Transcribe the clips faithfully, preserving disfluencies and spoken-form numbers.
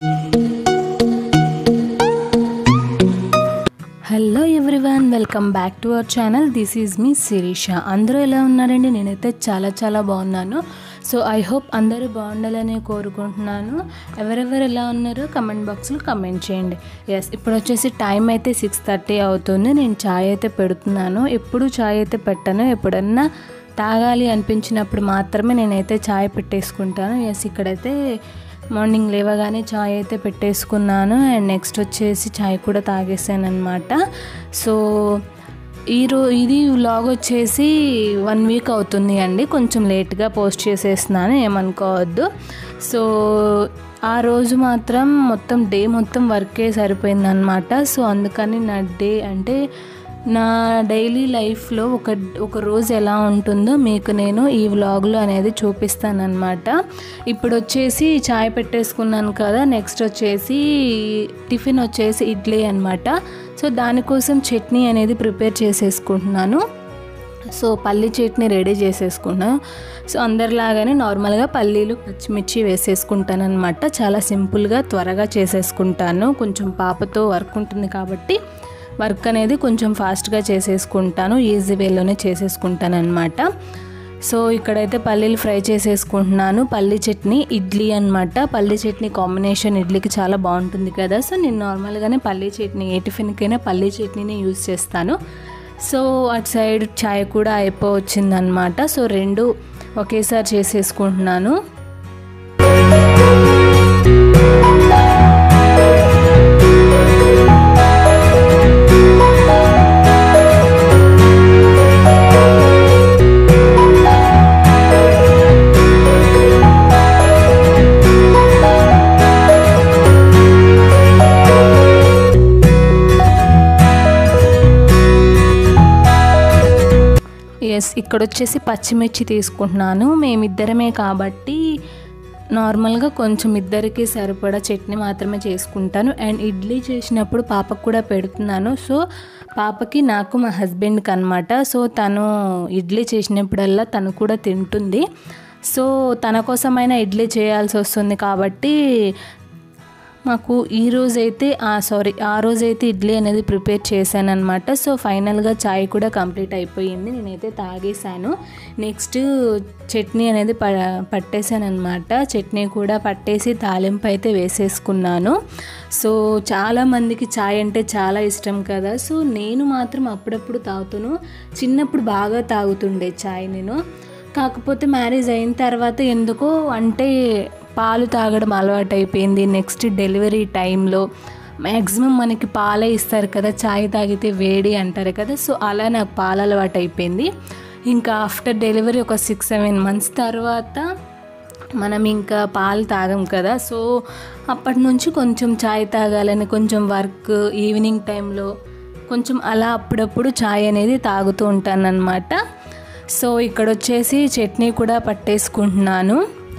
Hello everyone, welcome back to our channel. This is me Shirisha. అందరూ ఎలా ఉన్నారండి? నేనైతే చాలా చాలా బాగున్నాను. సో ఐ హోప్ అందరూ బాగుండాలని కోరుకుంటున్నాను. ఎవరెవరు ఎలా ఉన్నారో కమెంట్ బాక్స్లో కమెంట్ చేయండి. ఎస్, ఇప్పుడు వచ్చేసి టైం అయితే సిక్స్ థర్టీ అవుతుంది. నేను ఛాయ్ అయితే పెడుతున్నాను. ఎప్పుడు ఛాయ్ అయితే పెట్టాను, ఎప్పుడన్నా తాగాలి అనిపించినప్పుడు మాత్రమే నేనైతే ఛాయ్ పెట్టేసుకుంటాను. ఎస్, ఇక్కడైతే మార్నింగ్ లేవగానే ఛాయ్ అయితే పెట్టేసుకున్నాను. అండ్ నెక్స్ట్ వచ్చేసి ఛాయ్ కూడా తాగేసాను అనమాట. సో ఈరో ఇది వ్లాగ్ వచ్చేసి వన్ వీక్ అవుతుంది అండి. కొంచెం లేట్గా పోస్ట్ చేసేస్తున్నాను, ఏమనుకోవద్దు. సో ఆ రోజు మాత్రం మొత్తం డే మొత్తం వర్కే సరిపోయిందనమాట. సో అందుకని నా డే అంటే నా డైలీ లైఫ్లో ఒక ఒక రోజు ఎలా ఉంటుందో మీకు నేను ఈ వ్లాగ్లో అనేది చూపిస్తానన్నమాట. ఇప్పుడు వచ్చేసి చాయ్ పెట్టేసుకున్నాను కదా, నెక్స్ట్ వచ్చేసి టిఫిన్ వచ్చేసి ఇడ్లీ అనమాట. సో దానికోసం చట్నీ అనేది ప్రిపేర్ చేసేసుకుంటున్నాను. సో పల్లి చట్నీ రెడీ చేసేసుకున్నాను. సో అందరిలాగానే నార్మల్గా పల్లీలు పచ్చిమిర్చి వేసేసుకుంటాను అనమాట. చాలా సింపుల్గా త్వరగా చేసేసుకుంటాను. కొంచెం పాపతో వర్క్ ఉంటుంది కాబట్టి వర్క్ అనేది కొంచెం ఫాస్ట్గా చేసేసుకుంటాను, ఈజీ వేలోనే చేసేసుకుంటాను అనమాట. సో ఇక్కడైతే పల్లీలు ఫ్రై చేసేసుకుంటున్నాను. పల్లీ చట్నీ ఇడ్లీ అనమాట. పల్లీ చట్నీ కాంబినేషన్ ఇడ్లీకి చాలా బాగుంటుంది కదా. సో నేను నార్మల్గానే పల్లీ చట్నీ ఏ టిఫిన్కైనా పల్లీ చట్నీనే యూజ్ చేస్తాను. సో అటు సైడ్ చాయ్ కూడా అయిపోవచ్చిందనమాట. సో రెండు ఒకేసారి చేసేసుకుంటున్నాను. ఎస్, ఇక్కడ వచ్చేసి పచ్చిమిర్చి తీసుకుంటున్నాను. మేమిద్దరమే కాబట్టి నార్మల్గా కొంచెం ఇద్దరికి సరిపడా చట్నీ మాత్రమే చేసుకుంటాను. అండ్ ఇడ్లీ చేసినప్పుడు పాపకు కూడా పెడుతున్నాను. సో పాపకి, నాకు, మా హస్బెండ్కి అనమాట. సో తను ఇడ్లీ చేసినప్పుడల్లా తను కూడా తింటుంది. సో తన కోసమైనా ఇడ్లీ చేయాల్సి వస్తుంది కాబట్టి మాకు ఈ రోజైతే సారీ ఆ రోజైతే ఇడ్లీ అనేది ప్రిపేర్ చేశాను అనమాట. సో ఫైనల్గా చాయ్ కూడా కంప్లీట్ అయిపోయింది. నేనైతే తాగేశాను. నెక్స్ట్ చట్నీ అనేది ప పట్టేశాను అనమాట. చట్నీ కూడా పట్టేసి తాలింపు అయితే వేసేసుకున్నాను. సో చాలామందికి చాయ్ అంటే చాలా ఇష్టం కదా. సో నేను మాత్రం అప్పుడప్పుడు తాగుతాను. చిన్నప్పుడు బాగా తాగుతుండే చాయ్ నేను. కాకపోతే మ్యారేజ్ అయిన తర్వాత ఎందుకో అంటే పాలు తాగడం అలవాటు అయిపోయింది. నెక్స్ట్ డెలివరీ టైంలో మ్యాక్సిమం మనకి పాలే ఇస్తారు కదా, చాయ్ తాగితే వేడి అంటారు కదా. సో అలా నాకు పాలు అలవాటు అయిపోయింది. ఇంకా ఆఫ్టర్ డెలివరీ ఒక సిక్స్ సెవెన్ మంత్స్ తర్వాత మనం ఇంకా పాలు తాగం కదా. సో అప్పటి నుంచి కొంచెం చాయ్ తాగాలని, కొంచెం వర్క్ ఈవినింగ్ టైంలో కొంచెం అలా అప్పుడప్పుడు చాయ్ అనేది తాగుతూ ఉంటాను అన్నమాట. సో ఇక్కడ వచ్చేసి చట్నీ కూడా పట్టేసుకుంటున్నాను.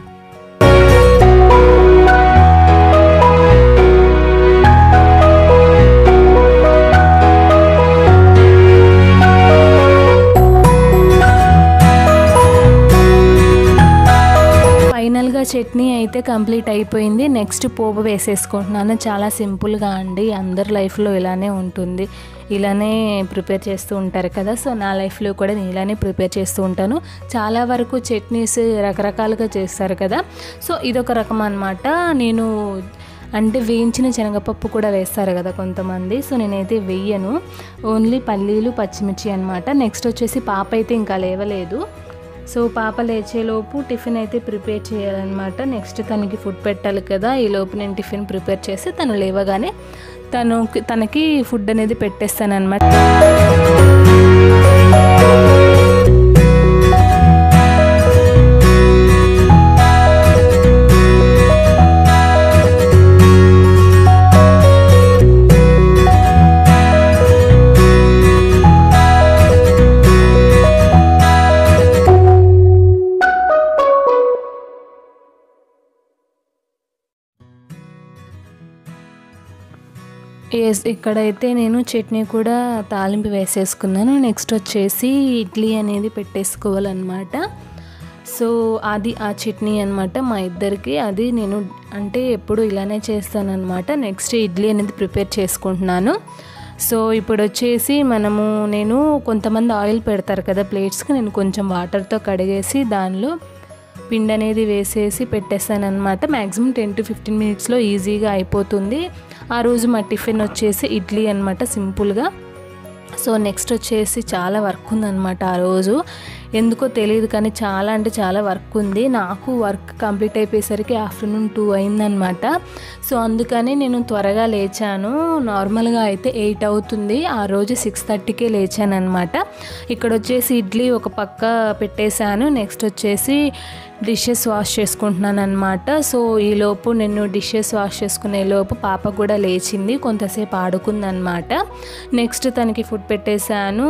ఫైనల్గా చట్నీ అయితే కంప్లీట్ అయిపోయింది. నెక్స్ట్ పోపు వేసేసుకుంటున్నాను. చాలా సింపుల్గా అండి, అందరి లైఫ్లో ఇలానే ఉంటుంది, ఇలానే ప్రిపేర్ చేస్తూ ఉంటారు కదా. సో నా లైఫ్లో కూడా నేను ఇలానే ప్రిపేర్ చేస్తూ ఉంటాను. చాలా వరకు చట్నీస్ రకరకాలుగా చేస్తారు కదా. సో ఇదొక రకం అనమాట. నేను అంటే వేయించిన శనగపప్పు కూడా వేస్తారు కదా కొంతమంది. సో నేనైతే వేయను, ఓన్లీ పల్లీలు పచ్చిమిర్చి అనమాట. నెక్స్ట్ వచ్చేసి పాప అయితే ఇంకా లేవలేదు. సో పాప లేచేలోపు టిఫిన్ అయితే ప్రిపేర్ చేయాలన్నమాట. నెక్స్ట్ తనకి ఫుడ్ పెట్టాలి కదా. ఈ లోపు నేను టిఫిన్ ప్రిపేర్ చేసి తను లేవగానే తను తనకి ఫుడ్ అనేది పెట్టేస్తాను అనమాట. ఎస్, ఇక్కడైతే నేను చట్నీ కూడా తాలింపు వేసేసుకున్నాను. నెక్స్ట్ వచ్చేసి ఇడ్లీ అనేది పెట్టేసుకోవాలన్నమాట. సో అది ఆ చట్నీ అనమాట మా ఇద్దరికి. అది నేను అంటే ఎప్పుడు ఇలానే చేస్తానన్నమాట. నెక్స్ట్ ఇడ్లీ అనేది ప్రిపేర్ చేసుకుంటున్నాను. సో ఇప్పుడు వచ్చేసి మనము నేను కొంతమంది ఆయిల్ పెడతారు కదా ప్లేట్స్కి, నేను కొంచెం వాటర్తో కడిగేసి దానిలో పిండి అనేది వేసేసి పెట్టేస్తాను అనమాట. మ్యాక్సిమం టెన్ టు ఫిఫ్టీన్ మినిట్స్లో ఈజీగా అయిపోతుంది. ఆ రోజు మా టిఫిన్ వచ్చేసి ఇడ్లీ అనమాట, సింపుల్గా. సో నెక్స్ట్ వచ్చేసి చాలా వర్క్ ఉందన్నమాట ఆ రోజు, ఎందుకో తెలియదు కానీ చాలా అంటే చాలా వర్క్ ఉంది. నాకు వర్క్ కంప్లీట్ అయిపోయేసరికి ఆఫ్టర్నూన్ టూ అయిందనమాట. సో అందుకని నేను త్వరగా లేచాను. నార్మల్గా అయితే ఎయిట్ అవుతుంది, ఆ రోజు సిక్స్ థర్టీకే లేచాను అనమాట. ఇక్కడ వచ్చేసి ఇడ్లీ ఒక పక్క పెట్టేశాను. నెక్స్ట్ వచ్చేసి డిషెస్ వాష్ చేసుకుంటున్నాను అనమాట. సో ఈలోపు నేను డిషెస్ వాష్ చేసుకునే లోపు పాప కూడా లేచింది, కొంతసేపు ఆడుకుందనమాట. నెక్స్ట్ తనకి ఫుడ్ పెట్టేశాను.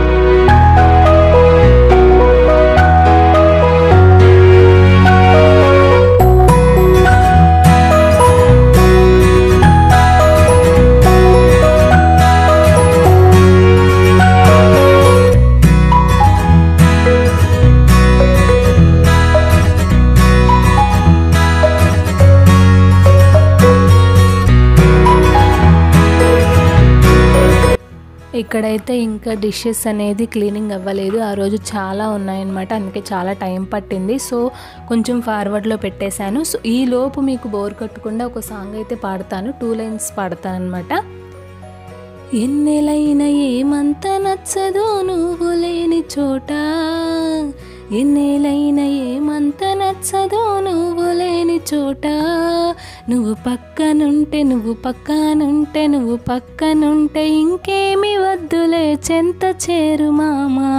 ఇక్కడైతే ఇంకా డిషెస్ అనేది క్లీనింగ్ అవ్వలేదు, ఆ రోజు చాలా ఉన్నాయన్నమాట, అందుకే చాలా టైం పట్టింది. సో కొంచెం ఫార్వర్డ్లో పెట్టేశాను. సో ఈ లోపు మీకు బోర్ కట్టకుండా ఒక సాంగ్ అయితే పాడతాను, టూ లైన్స్ పాడతాను అనమాట. ఎన్నెలైన ఏమంత నచ్చదో నువ్వు లేని చోట, ఎన్నేలైన ఏమంత నచ్చదో నువ్వు లేని చోట, నువ్వు పక్కనుంటే నువ్వు పక్కనుంటే నువ్వు పక్కనుంటే ఇంకేమి వద్దులే చెంత చేరు మామా.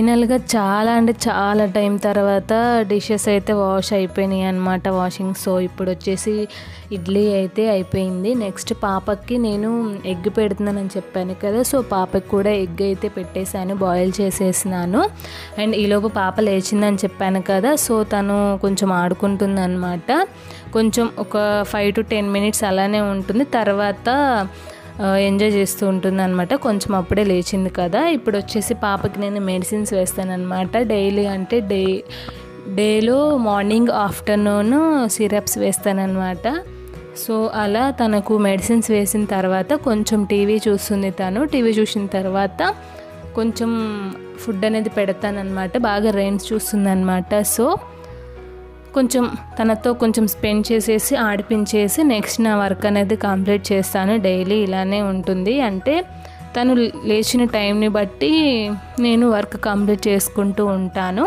ఫైనల్గా చాలా అంటే చాలా టైం తర్వాత డిషెస్ అయితే వాష్ అయిపోయినాయి అన్నమాట వాషింగ్. సో ఇప్పుడు వచ్చేసి ఇడ్లీ అయితే అయిపోయింది. నెక్స్ట్ పాపకి నేను ఎగ్ పెడుతున్నానని చెప్పాను కదా, సో పాపకి కూడా ఎగ్ అయితే పెట్టేశాను, బాయిల్ చేసేసినాను. అండ్ ఈలోపు పాప లేచిందని చెప్పాను కదా, సో తను కొంచెం ఆడుకుంటుంది అనమాట. కొంచెం ఒక ఫైవ్ టు టెన్ మినిట్స్ అలానే ఉంటుంది, తర్వాత ఎంజాయ్ చేస్తూ ఉంటుంది అనమాట. కొంచెం అప్పుడే లేచింది కదా. ఇప్పుడు వచ్చేసి పాపకి నేను మెడిసిన్స్ వేస్తాను అనమాట. డైలీ అంటే డే డేలో మార్నింగ్ ఆఫ్టర్నూన్ సిరప్స్ వేస్తానన్నమాట. సో అలా తనకు మెడిసిన్స్ వేసిన తర్వాత కొంచెం టీవీ చూస్తుంది. తను టీవీ చూసిన తర్వాత కొంచెం ఫుడ్ అనేది పెడతానన్నమాట. బాగా రైమ్స్ చూస్తుంది అనమాట. సో కొంచెం తనతో కొంచెం స్పెండ్ చేసేసి ఆడిపించేసి నెక్స్ట్ నా వర్క్ అనేది కంప్లీట్ చేస్తాను. డైలీ ఇలానే ఉంటుంది. అంటే తను లేచిన టైంని బట్టి నేను వర్క్ కంప్లీట్ చేసుకుంటూ ఉంటాను.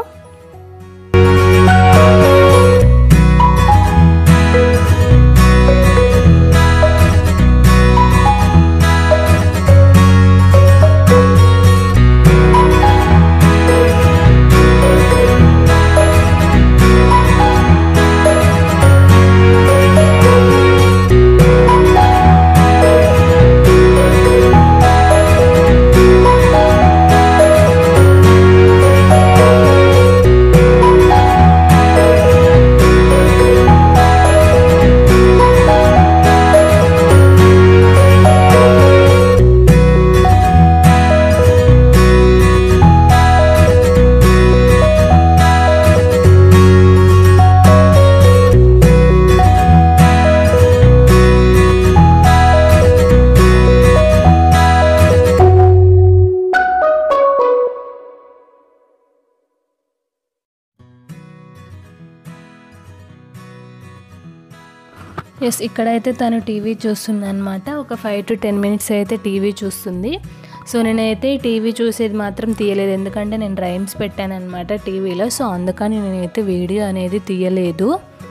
ఎస్, ఇక్కడైతే తను టీవీ చూస్తుంది అనమాట. ఒక ఫైవ్ టు టెన్ మినిట్స్ అయితే టీవీ చూస్తుంది. సో నేనైతే టీవీ చూసేది మాత్రం తీయలేదు, ఎందుకంటే నేను రైమ్స్ పెట్టాను అనమాట టీవీలో. సో అందుకని నేనైతే వీడియో అనేది తీయలేదు.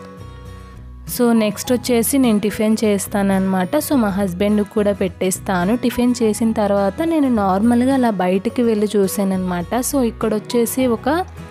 సో నెక్స్ట్ వచ్చేసి నేను టిఫిన్ చేస్తానన్నమాట. సో మా హస్బెండ్కి కూడా పెట్టేస్తాను. టిఫిన్ చేసిన తర్వాత నేను నార్మల్గా అలా బయటికి వెళ్ళి చూసాను అనమాట. సో ఇక్కడ వచ్చేసి ఒక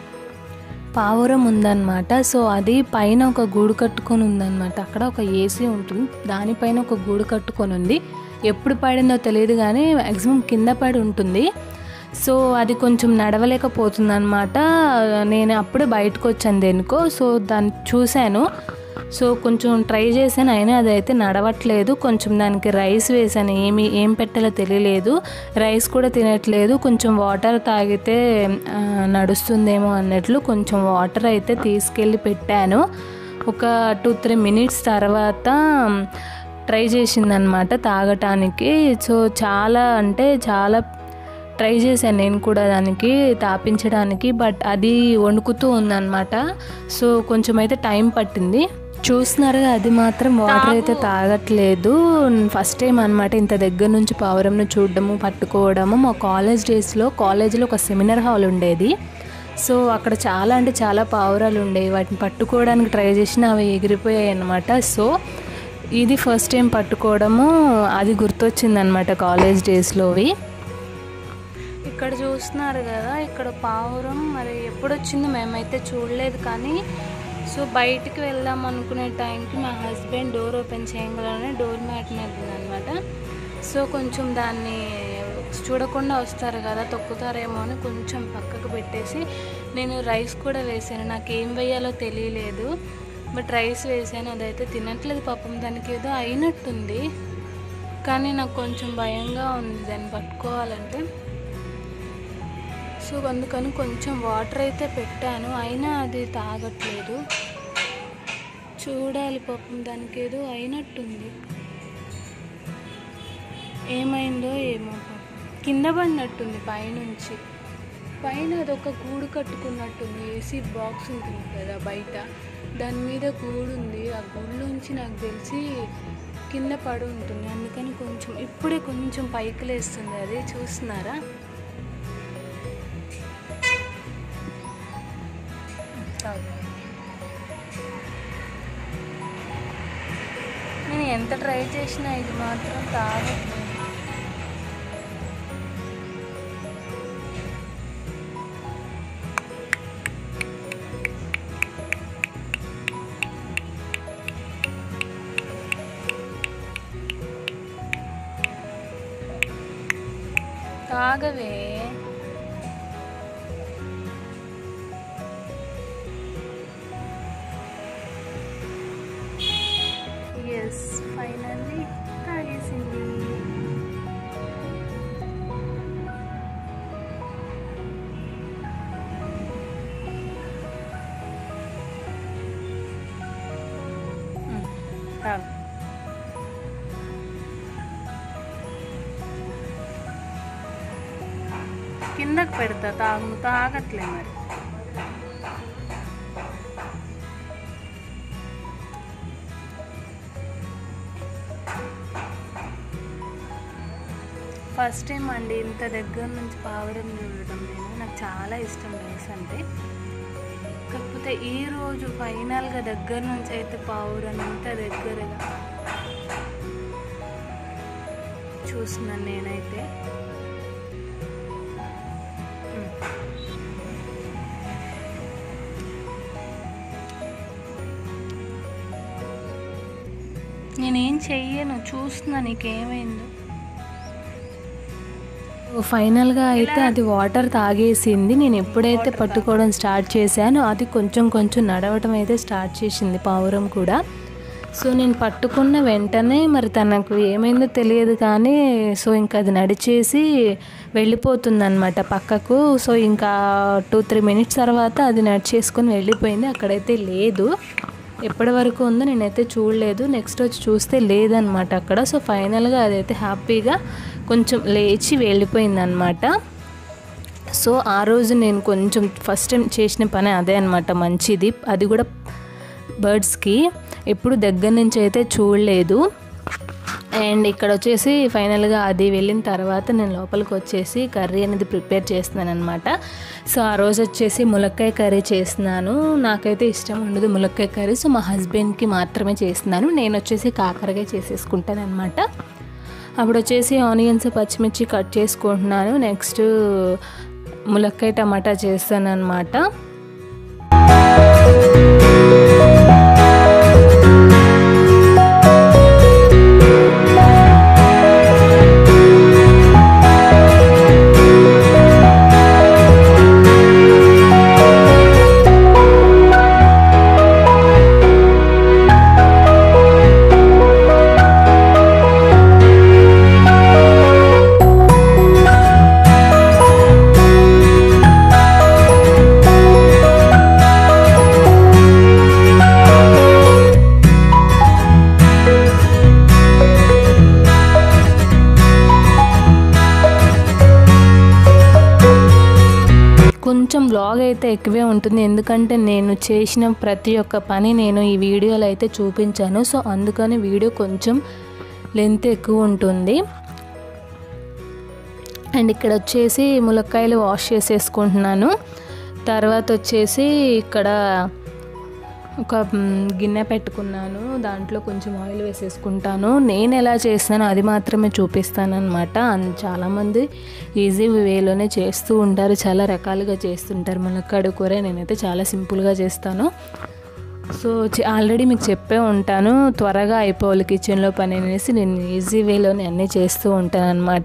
పావురం ఉందన్నమాట. సో అది పైన ఒక గూడు కట్టుకొని ఉందన్నమాట. అక్కడ ఒక ఏసీ ఉంటుంది, దానిపైన ఒక గూడు కట్టుకొని ఉంది. ఎప్పుడు పడిందో తెలియదు కానీ మ్యాక్సిమం కింద పడి ఉంటుంది. సో అది కొంచెం నడవలేకపోతుంది అనమాట. నేను అప్పుడే బయటకు వచ్చాను దేనికో. సో దాన్ని చూశాను, సో కొంచెం ట్రై చేశాను, అయినా అదైతే నడవట్లేదు. కొంచెం దానికి రైస్ వేసాను, ఏమి ఏం పెట్టాలో తెలియలేదు. రైస్ కూడా తినట్లేదు. కొంచెం వాటర్ తాగితే నడుస్తుందేమో అన్నట్లు కొంచెం వాటర్ అయితే తీసుకెళ్ళి పెట్టాను. ఒక టూ త్రీ మినిట్స్ తర్వాత ట్రై చేసిందనమాట తాగటానికి. సో చాలా అంటే చాలా ట్రై చేశాను నేను కూడా దానికి తాపించడానికి, బట్ అది వణుకుతూ ఉందన్నమాట. సో కొంచెం అయితే టైం పట్టింది. చూస్తున్నారుగా, అది మాత్రం వాటర్ అయితే తాగట్లేదు. ఫస్ట్ టైం అనమాట ఇంత దగ్గర నుంచి పావురంను చూడడము పట్టుకోవడము. మా కాలేజ్ డేస్లో కాలేజీలో ఒక సెమినార్ హాల్ ఉండేది. సో అక్కడ చాలా అంటే చాలా పావురాలు ఉండేవి. వాటిని పట్టుకోవడానికి ట్రై చేసిన అవి ఎగిరిపోయాయి అన్నమాట. సో ఇది ఫస్ట్ టైం పట్టుకోవడము, అది గుర్తొచ్చిందనమాట కాలేజ్ డేస్లోవి. ఇక్కడ చూస్తున్నారు కదా, ఇక్కడ పావురం మరి ఎప్పుడు వచ్చిందో మేమైతే చూడలేదు. కానీ సో బయటికి వెళ్దాం అనుకునే టైంకి మా హస్బెండ్ డోర్ ఓపెన్ చేయగలనే డోర్ మ్యాట్ మీద అనమాట. సో కొంచెం దాన్ని చూడకుండా వస్తారు కదా, తొక్కుతారేమో అని కొంచెం పక్కకు పెట్టేసి నేను రైస్ కూడా వేసాను. నాకు ఏం వేయాలో తెలియలేదు, బట్ రైస్ వేసాను. అదైతే తినట్లేదు పాపం, దానికి ఏదో అయినట్టుంది. కానీ నాకు కొంచెం భయంగా ఉంది దాన్ని పట్టుకోవాలంటే. సో అందుకని కొంచెం వాటర్ అయితే పెట్టాను, అయినా అది తాగట్లేదు. చూడాలి పాపం, దానికి ఏదో అయినట్టుంది. ఏమైందో ఏమో పాపం, కింద పడినట్టుంది పైనుంచి. పైన అదొక గూడు కట్టుకున్నట్టుంది. ఏసీ బాక్స్ ఉంటుంది కదా బయట, దాని మీద గూడు ఉంది. ఆ గూడులోంచి నాకు తెలిసి కింద పడి ఉంటుంది. అందుకని కొంచెం ఇప్పుడే కొంచెం పైకి లేస్తుంది. అది చూస్తున్నారా? నేను ఎంత ట్రై చేసినా ఇది మాత్రం తాగట్లేదు. ఆగవే. ఎస్ ఫైనల్లీ తాగేసింది. తాగు. కిందకు పెడతా, తాగు. తాగట్లే మరి. ఫస్ట్ టైం అండి ఇంత దగ్గర నుంచి పావురం చూడటం. నేను నాకు చాలా ఇష్టం రైస్ అంటే. కాకపోతే ఈరోజు ఫైనల్గా దగ్గర నుంచి అయితే పావురం ఇంత దగ్గరగా చూస్తున్నాను నేనైతే. నేనేం చెయ్యను, చూస్తున్నా నీకేమైందో. ఫైనల్గా అయితే అది వాటర్ తాగేసింది. నేను ఎప్పుడైతే పట్టుకోవడం స్టార్ట్ చేశానో అది కొంచెం కొంచెం నడవటం అయితే స్టార్ట్ చేసింది పావురం కూడా. సో నేను పట్టుకున్న వెంటనే మరి తనకు ఏమైందో తెలియదు కానీ సో ఇంకా అది నడిచేసి వెళ్ళిపోతుంది అనమాట పక్కకు. సో ఇంకా టూ త్రీ మినిట్స్ తర్వాత అది నడిచేసుకొని వెళ్ళిపోయింది. అక్కడైతే లేదు, ఎప్పటి వరకు ఉందో నేనైతే చూడలేదు. నెక్స్ట్ వచ్చి చూస్తే లేదనమాట అక్కడ. సో ఫైనల్గా అదైతే హ్యాపీగా కొంచెం లేచి వెళ్ళిపోయిందనమాట. సో ఆ రోజు నేను కొంచెం ఫస్ట్ టైం చేసిన పని అదే అనమాట, మంచిది. అది కూడా బర్డ్స్కి ఎప్పుడు దగ్గర నుంచి అయితే చూడలేదు. అండ్ ఇక్కడ వచ్చేసి ఫైనల్గా అది వెళ్ళిన తర్వాత నేను లోపలికి వచ్చేసి కర్రీ అనేది ప్రిపేర్ చేస్తున్నాను అనమాట. సో ఆ రోజు వచ్చేసి ములక్కాయ కర్రీ చేస్తున్నాను. నాకైతే ఇష్టం ఉండదు ములక్కాయ కర్రీ, సో మా హస్బెండ్కి మాత్రమే చేస్తున్నాను. నేను వచ్చేసి కాకరకాయ చేసేసుకుంటాను అనమాట. అప్పుడు వచ్చేసి ఆనియన్స్ పచ్చిమిర్చి కట్ చేసుకుంటున్నాను. నెక్స్ట్ ములక్కాయ టమాటా చేస్తాను అనమాట. కొంచెం బ్లాగ్ అయితే ఎక్కువే ఉంటుంది, ఎందుకంటే నేను చేసిన ప్రతి ఒక్క పని నేను ఈ వీడియోలో అయితే చూపించాను. సో అందుకని వీడియో కొంచెం లెంత్ ఎక్కువ ఉంటుంది. అండ్ ఇక్కడ వచ్చేసి ములక్కాయలు వాష్ చేసేసుకుంటున్నాను. తర్వాత వచ్చేసి ఇక్కడ ఒక గిన్నె పెట్టుకున్నాను, దాంట్లో కొంచెం ఆయిల్ వేసేసుకుంటాను. నేను ఎలా చేస్తానో అది మాత్రమే చూపిస్తాను అనమాట. చాలామంది ఈజీ వేలోనే చేస్తూ ఉంటారు, చాలా రకాలుగా చేస్తుంటారు ములక్కాడ కూర. నేనైతే చాలా సింపుల్గా చేస్తాను. సో ఆల్రెడీ మీకు చెప్పే ఉంటాను, త్వరగా అయిపోవాలి కిచెన్లో పని అనేసి నేను ఈజీ వేలోనే అన్నీ చేస్తూ ఉంటాను అనమాట.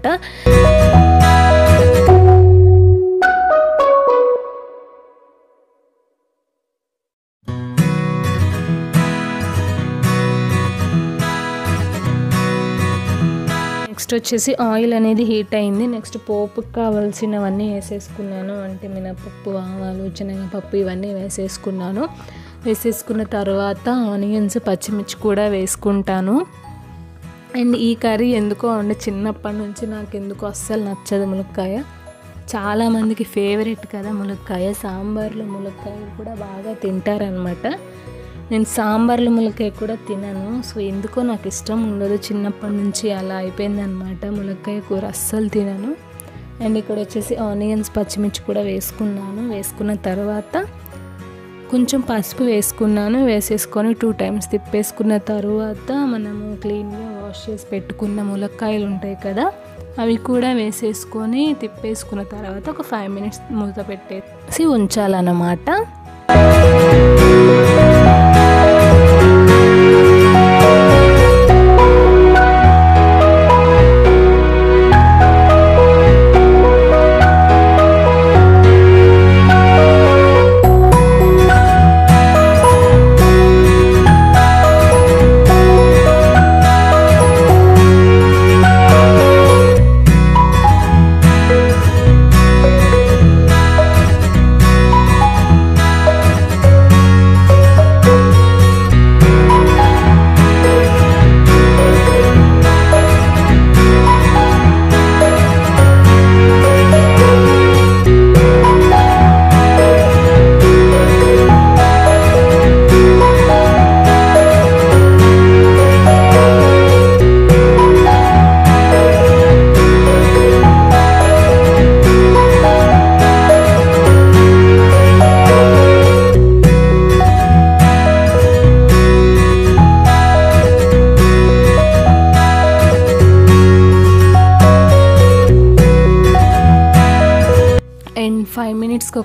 నెక్స్ట్ వచ్చేసి ఆయిల్ అనేది హీట్ అయింది. నెక్స్ట్ పోపుకి కావాల్సినవన్నీ వేసేసుకున్నాను, అంటే మినపప్పు, ఆవాలు, శనగపప్పు ఇవన్నీ వేసేసుకున్నాను. వేసేసుకున్న తర్వాత ఆనియన్స్ పచ్చిమిర్చి కూడా వేసుకుంటాను. అండ్ ఈ కర్రీ ఎందుకో అండి చిన్నప్పటి నుంచి నాకు ఎందుకో అస్సలు నచ్చదు ములక్కాయ. చాలామందికి ఫేవరెట్ కదా ములక్కాయ. సాంబార్లో ములక్కాయ కూడా బాగా తింటారనమాట. నేను సాంబార్లో ములక్కాయ కూడా తినను. సో ఎందుకో నాకు ఇష్టం ఉండదు, చిన్నప్పటి నుంచి అలా అయిపోయిందనమాట. ములక్కాయ కూర అస్సలు తినను. అండ్ ఇక్కడ వచ్చేసి ఆనియన్స్ పచ్చిమిర్చి కూడా వేసుకున్నాను. వేసుకున్న తర్వాత కొంచెం పసుపు వేసుకున్నాను. వేసేసుకొని టూ టైమ్స్ తిప్పేసుకున్న తర్వాత మనము క్లీన్గా వాష్ చేసి పెట్టుకున్న ములక్కాయలు ఉంటాయి కదా, అవి కూడా వేసేసుకొని తిప్పేసుకున్న తర్వాత ఒక ఫైవ్ మినిట్స్ మూత పెట్టేసి ఉంచాలన్నమాట.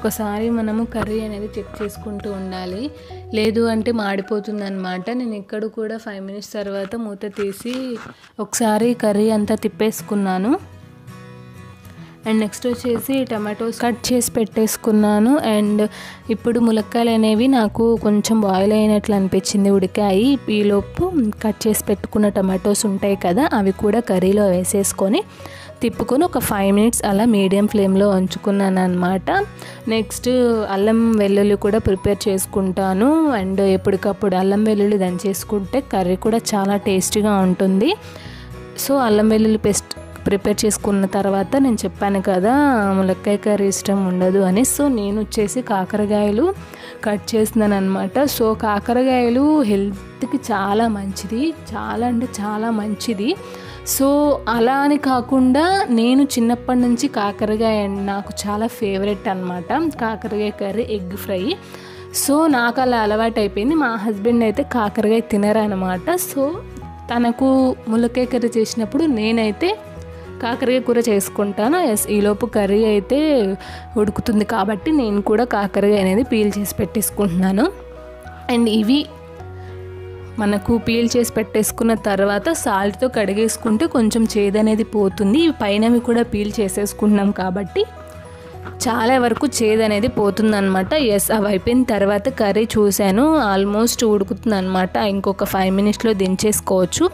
ఒకసారి మనము కర్రీ అనేది చెక్ చేసుకుంటూ ఉండాలి, లేదు అంటే మాడిపోతుంది అనమాట. నేను ఇక్కడ కూడా ఫైవ్ మినిట్స్ తర్వాత మూత తీసి ఒకసారి కర్రీ అంతా తిప్పేసుకున్నాను. అండ్ నెక్స్ట్ వచ్చేసి టమాటోస్ కట్ చేసి పెట్టేసుకున్నాను. అండ్ ఇప్పుడు ములక్కాయలు అనేవి నాకు కొంచెం బాయిల్ అయినట్లు అనిపించింది, ఉడికాయి. ఈలోపు కట్ చేసి పెట్టుకున్న టమాటోస్ ఉంటాయి కదా, అవి కూడా కర్రీలో వేసేసుకొని తిప్పుకొని ఒక ఫైవ్ మినిట్స్ అలా మీడియం ఫ్లేమ్లో ఉంచుకున్నాను అనమాట. నెక్స్ట్ అల్లం వెల్లుల్లి కూడా ప్రిపేర్ చేసుకుంటాను. అండ్ ఎప్పటికప్పుడు అల్లం వెల్లుల్లి దంచేసుకుంటే కర్రీ కూడా చాలా టేస్టీగా ఉంటుంది. సో అల్లం వెల్లుల్లి పేస్ట్ ప్రిపేర్ చేసుకున్న తర్వాత నేను చెప్పాను కదా ములక్కాయ కర్రీ ఇష్టం ఉండదు అని. సో నేను వచ్చేసి కాకరకాయలు కట్ చేస్తున్నాను అనమాట. సో కాకరకాయలు హెల్త్కి చాలా మంచిది, చాలా అంటే చాలా మంచిది. సో అలా అని కాకుండా నేను చిన్నప్పటి నుంచి కాకరకాయ నాకు చాలా ఫేవరెట్ అనమాట, కాకరకాయ కర్రీ, ఎగ్ ఫ్రై. సో నాకు అలా అలవాటు అయిపోయింది. మా హస్బెండ్ అయితే కాకరకాయ తినరనమాట. సో తనకు ములక్కాయ కర్రీ చేసినప్పుడు నేనైతే కాకరకాయ కూర చేసుకుంటాను. ఎస్ ఈలోపు కర్రీ అయితే ఉడుకుతుంది కాబట్టి నేను కూడా కాకరకాయ అనేది పీల్ చేసి పెట్టేసుకుంటున్నాను. అండ్ ఇవి మనకు పీల్ చేసి పెట్టేసుకున్న తర్వాత సాల్ట్తో కడిగేసుకుంటే కొంచెం చేదు అనేది పోతుంది. ఇవి పైనవి కూడా పీల్ చేసేసుకుంటున్నాం కాబట్టి చాలా వరకు చేదు అనేది పోతుంది అనమాట. ఎస్ అవి అయిపోయిన తర్వాత కర్రీ చూశాను, ఆల్మోస్ట్ ఉడుకుతుంది అనమాట. ఇంకొక ఫైవ్ మినిట్స్లో దించేసుకోవచ్చు.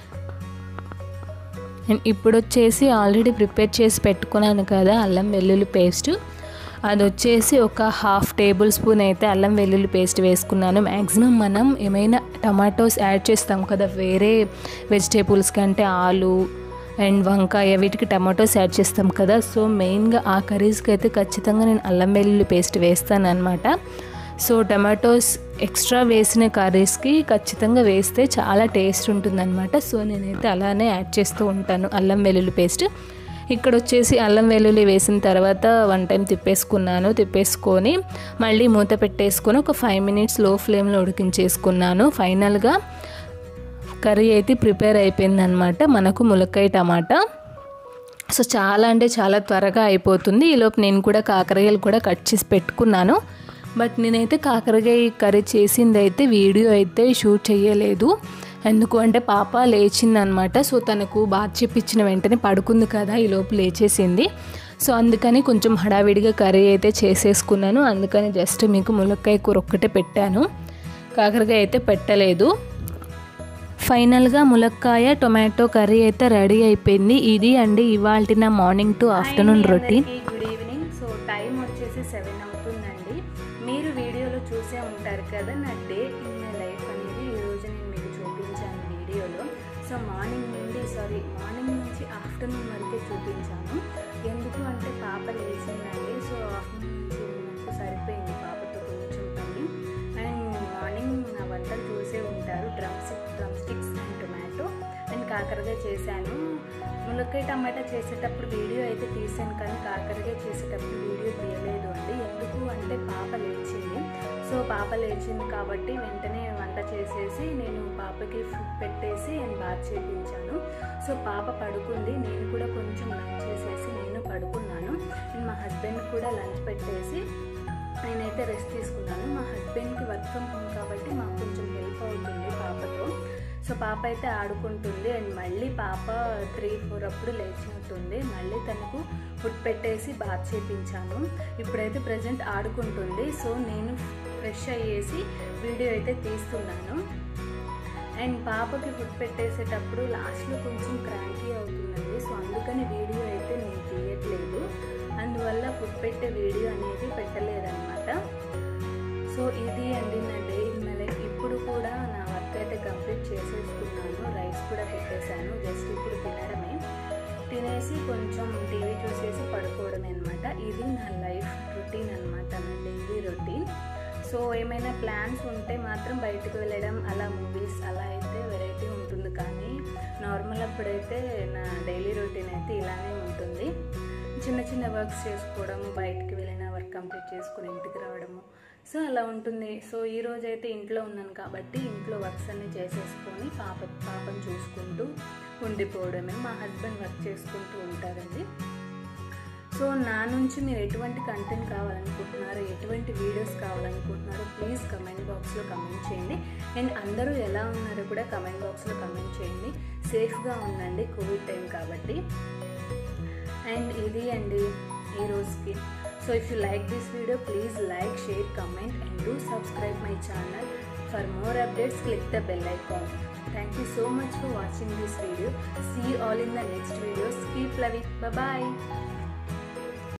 అండ్ ఇప్పుడు వచ్చేసి ఆల్రెడీ ప్రిపేర్ చేసి పెట్టుకున్నాను కదా అల్లం వెల్లుల్లి పేస్ట్, అది వచ్చేసి ఒక హాఫ్ టేబుల్ స్పూన్ అయితే అల్లం వెల్లుల్లి పేస్ట్ వేసుకున్నాను. మ్యాక్సిమం మనం ఏమైనా టమాటోస్ యాడ్ చేస్తాం కదా వేరే వెజిటేబుల్స్ కంటే, ఆలు అండ్ వంకాయ వీటికి టమాటోస్ యాడ్ చేస్తాం కదా. సో మెయిన్గా ఆ కర్రీస్కి అయితే ఖచ్చితంగా నేను అల్లం వెల్లుల్లి పేస్ట్ వేస్తాను అనమాట. సో టమాటోస్ ఎక్స్ట్రా వేసిన కర్రీస్కి ఖచ్చితంగా వేస్తే చాలా టేస్ట్ ఉంటుందన్నమాట. సో నేనైతే అలానే యాడ్ చేస్తూ ఉంటాను అల్లం వెల్లుల్లి పేస్ట్. ఇక్కడ వచ్చేసి అల్లం వెల్లుల్లి వేసిన తర్వాత వన్ టైం తిప్పేసుకున్నాను. తిప్పేసుకొని మళ్ళీ మూత పెట్టేసుకొని ఒక ఫైవ్ మినిట్స్ లో ఫ్లేమ్లో ఉడికించేసుకున్నాను. ఫైనల్గా కర్రీ అయితే ప్రిపేర్ అయిపోయిందనమాట మనకు ములక్కాయ టమాటా. సో చాలా అంటే చాలా త్వరగా అయిపోతుంది. ఈలోపు నేను కూడా కాకరకాయలు కూడా కట్ చేసి పెట్టుకున్నాను. బట్ నేనైతే కాకరకాయ కర్రీ చేసింది అయితే వీడియో అయితే షూట్ చేయలేదు, ఎందుకు అంటే పాప లేచిందనమాట. సో తనకు బాత్ చేపించిన వెంటనే పడుకుంది కదా, ఈలోపు లేచేసింది. సో అందుకని కొంచెం హడావిడిగా కర్రీ అయితే చేసేసుకున్నాను. అందుకని జస్ట్ మీకు ములక్కాయ కూర ఒక్కటే పెట్టాను, కాకరకాయ అయితే పెట్టలేదు. ఫైనల్గా ములక్కాయ టొమాటో కర్రీ అయితే రెడీ అయిపోయింది. ఇది అండి ఇవాల్టి నా morning to afternoon routine. Good evening. So time వచ్చేసి సెవెన్ అవుతుందండి. మీరు వీడియోలో చూసే ఉంటారు కదా నా డే ఇన్ మై లైఫ్ అనేది ఈరోజు నేను మీకు చూపించాను వీడియోలో. సో మార్నింగ్ నుండి సారీ మార్నింగ్ నుంచి ఆఫ్టర్నూన్ వరకే చూపించాను. ఎందుకు అంటే పాప లేచిందండి. సో ఆఫ్టర్నూన్ నుంచి నాకు సరిపోయింది పాపతో కొంచెం పని. అండ్ మార్నింగ్ నా వంటలు చూసే ఉంటారు, drumstick drumsticks and tomato and కాకరకాయ చేశాను. ములక్కాయ టమాటా చేసేటప్పుడు వీడియో అయితే తీసాను, కానీ కాకరకాయ చేసేటప్పుడు వీడియో తీయలేదు అండి. ఎందుకు అంటే పాప లేచింది. సో పాప లేచింది కాబట్టి వెంటనే వంట చేసేసి నేను పాపకి ఫుడ్ పెట్టేసి నేను బాత్ చేయించాను. సో పాప పడుకుంది, నేను కూడా కొంచెం లంచ్ చేసేసి నేను పడుకున్నాను. అండ్ మా హస్బెండ్ కూడా లంచ్ పెట్టేసి నేనైతే రెస్ట్ తీసుకున్నాను. మా హస్బెండ్కి వర్క్ ఫ్రమ్ హోమ్ కాబట్టి మాకు కొంచెం హెల్ప్ అవుతుంది పాపతో. సో పాప అయితే ఆడుకుంటుంది. అండ్ మళ్ళీ పాప త్రీ ఫోర్ అప్పుడు లేచినట్టుంది. మళ్ళీ తనకు ఫుడ్ పెట్టేసి బాత్ చేయించాను. ఇప్పుడైతే ప్రజెంట్ ఆడుకుంటుంది. సో నేను ఫ్రెష్ అయ్యేసి వీడియో అయితే తీస్తున్నాను. అండ్ పాపకి ఫుడ్ పెట్టేసేటప్పుడు లాస్ట్లో కొంచెం క్రాంకీ అవుతుందండి. సో అందుకని వీడియో అయితే నేను తీయట్లేదు, అందువల్ల ఫుడ్ పెట్టే వీడియో అనేది పెట్టలేదన్నమాట. సో ఇది అండి నా డే ఇన్ మై లైఫ్. ఇప్పుడు కూడా నా వర్క్ అయితే కంప్లీట్ చేసేసుకున్నాను. రైస్ కూడా పెట్టేశాను, జస్ట్ ఇప్పుడు తినడమే. తినేసి కొంచెం టీవీ చూసేసి పడుకోవడమే అనమాట. ఇది నా లైఫ్ రొటీన్ అనమాట, నా డైలీ రొటీన్. సో ఏమైనా ప్లాన్స్ ఉంటే మాత్రం బయటకు వెళ్ళడం, అలా మూవీస్ అలా అయితే వెరైటీ ఉంటుంది. కానీ నార్మల్ అప్పుడైతే నా డైలీ రొటీన్ అయితే ఇలానే ఉంటుంది. చిన్న చిన్న వర్క్స్ చేసుకోవడము, బయటకు వెళ్ళిన వర్క్ కంప్లీట్ చేసుకుని ఇంటికి రావడము, సో అలా ఉంటుంది. సో ఈరోజు అయితే ఇంట్లో ఉన్నాను కాబట్టి ఇంట్లో వర్క్స్ అన్నీ చేసేసుకొని పాప పాపను చూసుకుంటూ ఉండిపోవడమే. మా హస్బెండ్ వర్క్ చేసుకుంటూ ఉంటారండి. సో నా నుంచి మీరు ఎటువంటి కంటెంట్ కావాలనుకుంటున్నారో, ఎటువంటి వీడియోస్ కావాలనుకుంటున్నారో ప్లీజ్ కమెంట్ బాక్స్లో కమెంట్ చేయండి. అండ్ అందరూ ఎలా ఉన్నారో కూడా కమెంట్ బాక్స్లో కమెంట్ చేయండి. సేఫ్గా ఉండండి కోవిడ్ టైం కాబట్టి. అండ్ ఇది అండి ఈ రోజుకి. So if you like this video please like, share, comment and do subscribe my channel. For more updates, click the bell icon. Thank you so much for watching this video. See you all in the next videos. Keep loving. Bye bye.